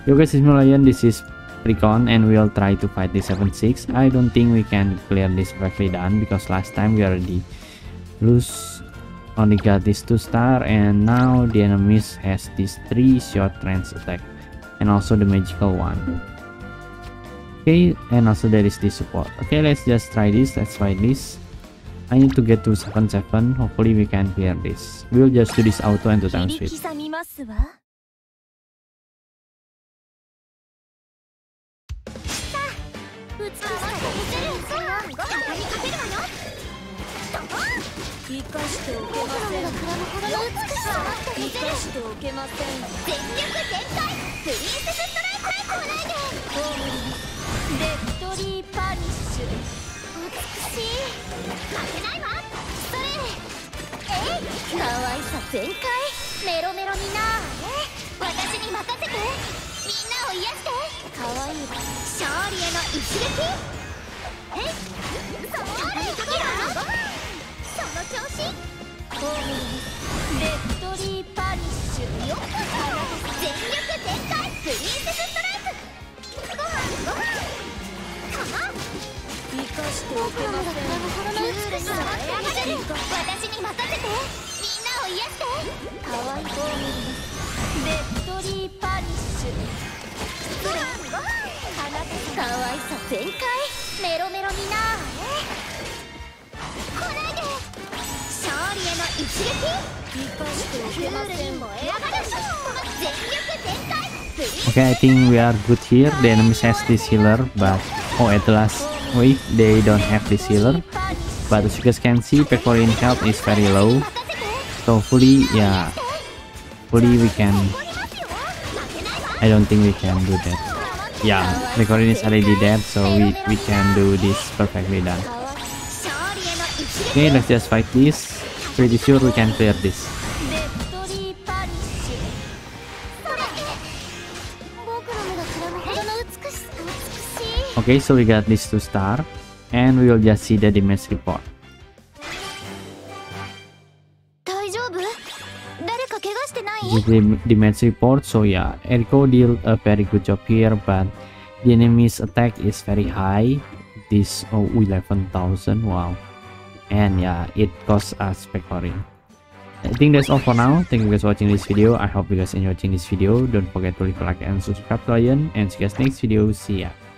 Yo guys, it's Lion, this is Recon, and we'll try to fight this 7-6. I don't think we can clear this perfectly done because last time we already lose, only got this 2-star, and now the enemies has this 3 short range attack and also the magical one. Okay, and also there is this support. Okay, let's just try this. Let's fight this. I need to get to 7-7. Hopefully we can clear this. We'll just do this auto and 2 times speed. Okay, I think we are good here. The enemies has this healer, but at the last wave they don't have this healer. But as you guys can see, Pecorin health is very low. So hopefully, yeah, hopefully we can. I don't think we can do that. Yeah, Pecorin is already dead, so we can do this perfectly done. Okay, let's just fight this. Pretty sure we can clear this. Okay, so we got this 2-star, and we will just see the damage report. With the damage report, so yeah, Eriko did a very good job here, but the enemy's attack is very high. This 11,000, wow, and yeah, it costs us Pecorin. I think that's all for now. Thank you guys for watching this video. I hope you guys enjoyed watching this video. Don't forget to leave a like and subscribe to Lion, and see you guys next video. See ya.